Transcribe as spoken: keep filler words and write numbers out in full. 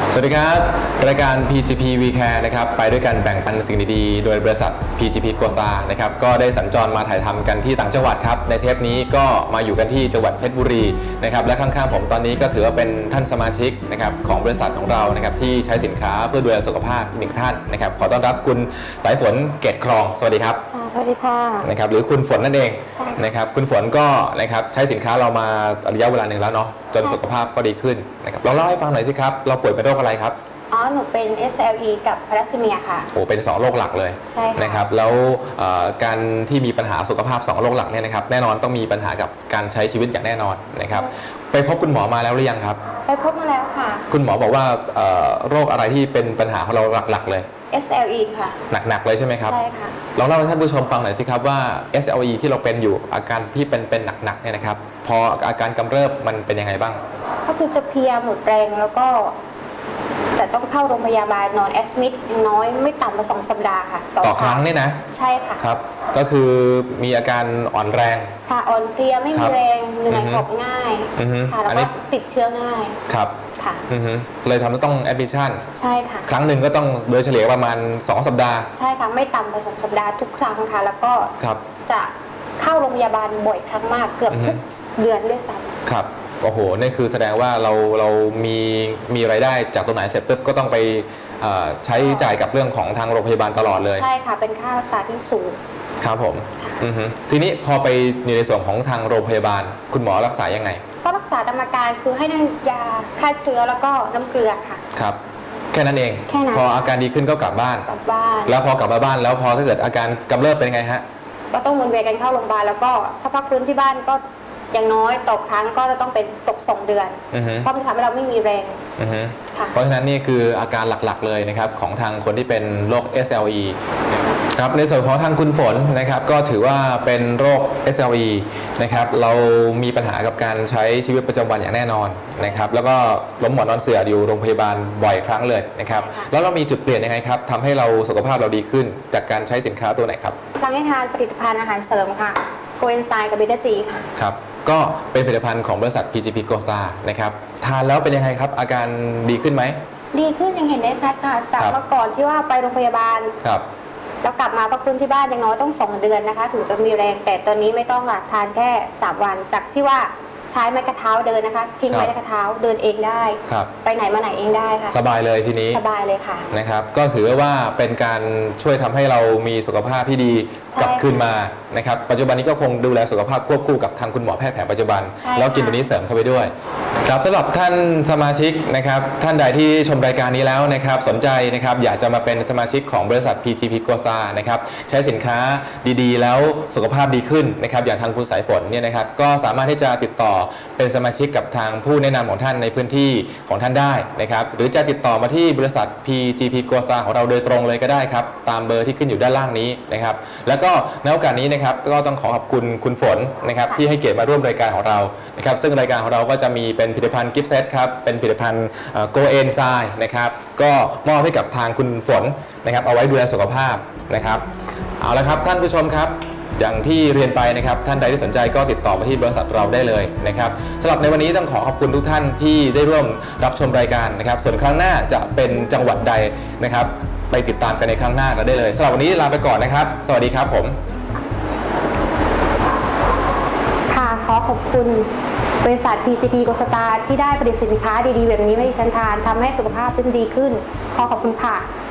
สวัสดีครับรายการ พี จี พี วี แคร์ นะครับไปด้วยกันแบ่งปันสิ่งดีๆโดยบริษัท พี จี พี โกซานะครับก็ได้สัญจรมาถ่ายทำกันที่ต่างจังหวัดครับในเทปนี้ก็มาอยู่กันที่จังหวัดเพชรบุรีนะครับและข้างๆผมตอนนี้ก็ถือว่าเป็นท่านสมาชิกนะครับของบริษัทของเรานะครับที่ใช้สินค้าเพื่อดูแลสุขภาพอีกหนึ่งท่านนะครับขอต้อนรับคุณสายฝนเกตครองสวัสดีครับสวัสดีค่ะนะครับหรือคุณฝนนั่นเองนะครับคุณฝนก็นะครับใช้สินค้าเรามาระยะเวลาหนึ่งแล้วเนาะจนสุขภาพก็ดีขึ้นนะครับลองเล่าให้ฟังหน่อยสิครับเราป่วยเป็นโรคอะไรครับอ๋อหนูเป็น เอส แอล อี กับพาราซิเมียค่ะโอ้เป็นสองโรคหลักเลยใช่ค่ะนะครับแล้วการที่มีปัญหาสุขภาพสองโรคหลักเนี่ยนะครับแน่นอนต้องมีปัญหากับการใช้ชีวิตอย่างแน่นอนนะครับไปพบคุณหมอมาแล้วหรือยังครับไปพบมาแล้วค่ะคุณหมอบอกว่าโรคอะไรที่เป็นปัญหาของเราหลักๆเลยเอส แอล อี ค่ะหนักๆเลยใช่ไหมครับใช่ค่ะลองเล่าให้ท่านผู้ชมฟังหน่อยสิครับว่า เอส แอล อี ที่เราเป็นอยู่อาการที่เป็นเป็นหนักๆเนี่ยนะครับพออาการกำเริบมันเป็นยังไงบ้างก็คือจะเพลียหมดแรงแล้วก็จะต้องเข้าโรงพยาบาลนอนแอดมิดน้อยไม่ต่ำกว่าสองสัปดาห์ค่ะต่อครั้งนี่นะใช่ค่ะครับก็คือมีอาการอ่อนแรงค่ะอ่อนเพลียไม่มีแรงเหนื่อยหอบง่ายค่ะแล้วก็ติดเชื้อง่ายครับค่ะเลยทำให้ต้องแอดมิชชั่นใช่ค่ะครั้งหนึ่งก็ต้องโดยเฉลี่ยประมาณสองสัปดาห์ใช่ค่ะไม่ต่ำกว่าสองสัปดาห์ทุกครั้งค่ะแล้วก็จะเข้าโรงพยาบาลบ่อยครั้งมากเกือบทุกเดือนด้วยซ้ำครับโอ้โหนี่คือแสดงว่าเราเรามีมีรายได้จากตรงไหนเสร็จปุ๊บก็ต้องไปใช้จ่ายกับเรื่องของทางโรงพยาบาลตลอดเลยใช่ค่ะเป็นค่ารักษาที่สูงครับผมทีนี้พอไปอยู่ในส่วนของทางโรงพยาบาลคุณหมอรักษายังไงก็รักษาตามอาการคือให้ยาฆ่าเชื้อแล้วก็น้ำเกลือค่ะครับแค่นั้นเองแค่นั้นพออาการดีขึ้นก็กลับบ้านกลับบ้านแล้วพอกลับมาบ้านแล้วพอถ้าเกิดอาการกำเริบเป็นไงฮะก็ต้องวนเวียนกันเข้าโรงพยาบาลแล้วก็ถ้าพักฟื้นที่บ้านก็อย่างน้อยต่อครั้งก็จะต้องเป็นตกสองเดือนเพราะมันทำให้เราไม่มีแรงเพราะฉะนั้นนี่คืออาการหลักๆเลยนะครับของทางคนที่เป็นโรค เอส แอล อี ครับในส่วนของทางคุณฝนนะครับก็ถือว่าเป็นโรค เอส แอล อี นะครับเรามีปัญหากับการใช้ชีวิตประจำวันอย่างแน่นอนนะครับแล้วก็ล้มหมอนนอนเสื่ออยู่โรงพยาบาลบ่อยครั้งเลยนะครับแล้วเรามีจุดเปลี่ยนยังไงครับทำให้เราสุขภาพเราดีขึ้นจากการใช้สินค้าตัวไหนครับหลังให้ทานผลิตภัณฑ์อาหารเสริมค่ะโกเอนไซม์กับเบต้าจีค่ะครับก็เป็นผลิตภัณฑ์ของบริษัท พี จี พี โกซานะครับทานแล้วเป็นยังไงครับอาการดีขึ้นไหมดีขึ้นยังเห็นได้ชัดค่ะจากเมื่อก่อนที่ว่าไปโรงพยาบาลครับแล้วกลับมาพักฟื้นที่บ้านอย่างน้อยต้องสองเดือนนะคะถึงจะมีแรงแต่ตอนนี้ไม่ต้องค่ะทานแค่สามวันจากที่ว่าใช้ไม้กระเท้าเดินนะคะทิ้งไม้กระเท้าเดินเองได้ไปไหนมาไหนเองได้ค่ะสบายเลยทีนี้สบายเลยค่ะนะครับก็ถือว่าเป็นการช่วยทำให้เรามีสุขภาพที่ดีกลับคืนมานะครับปัจจุบันนี้ก็คงดูแลสุขภาพควบคู่กับทางคุณหมอแพทย์แผนปัจจุบันแล้วกินตัวนี้เสริมเข้าไปด้วยครับสำหรับท่านสมาชิกนะครับท่านใดที่ชมรายการนี้แล้วนะครับสนใจนะครับอยากจะมาเป็นสมาชิกของบริษัท พี จี พี โกซานะครับใช้สินค้าดีๆแล้วสุขภาพดีขึ้นนะครับอย่างทางคุณสายฝนเนี่ยนะครับก็สามารถที่จะติดต่อเป็นสมาชิกกับทางผู้แนะนำของท่านในพื้นที่ของท่านได้นะครับหรือจะติดต่อมาที่บริษัท พี จี พี โกซาของเราโดยตรงเลยก็ได้ครับตามเบอร์ที่ขึ้นอยู่ด้านล่างนี้นะครับแล้วก็ในโอกาสนี้นะครับก็ต้องขอขอบคุณคุณฝนนะครับที่ให้เกียรติมาร่วมรายการของเรานะครับซึ่งรายการของเราก็จะมีเป็นผลิตภัณฑ์กิฟต์เซตครับเป็นผลิตภัณฑ์โกเอนไซม์นะครับก็มอบให้กับทางคุณฝนนะครับเอาไว้ดูแลสุขภาพนะครับเอาละครับท่านผู้ชมครับอย่างที่เรียนไปนะครับท่านใดที่สนใจก็ติดต่อมาที่บริษัทเราได้เลยนะครับสำหรับในวันนี้ต้องขอขอบคุณทุกท่านที่ได้ร่วมรับชมรายการนะครับส่วนครั้งหน้าจะเป็นจังหวัดใดนะครับไปติดตามกันในครั้งหน้ากันได้เลยสำหรับวันนี้ลาไปก่อนนะครับสวัสดีครับผมค่ะขอขอบคุณบริษัท พี จี พี โกซาที่ได้ผลิตสินค้าดีๆแบบนี้ให้ดิฉันทานทำให้สุขภาพฉันดีขึ้นขอขอบคุณค่ะ